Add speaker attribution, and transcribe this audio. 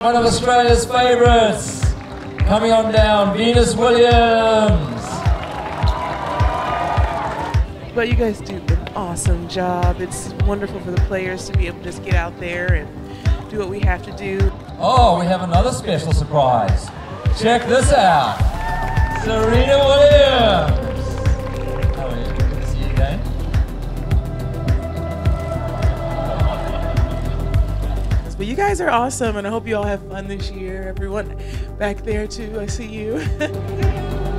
Speaker 1: One of Australia's favourites, coming on down, Serena Williams.
Speaker 2: But you guys do an awesome job. It's wonderful for the players to be able to just get out there and do what we have to do.
Speaker 1: Oh, we have another special surprise. Check this out. Serena Williams. How are you? Good to see you again.
Speaker 2: But you guys are awesome, and I hope you all have fun this year. Everyone back there too, I see you.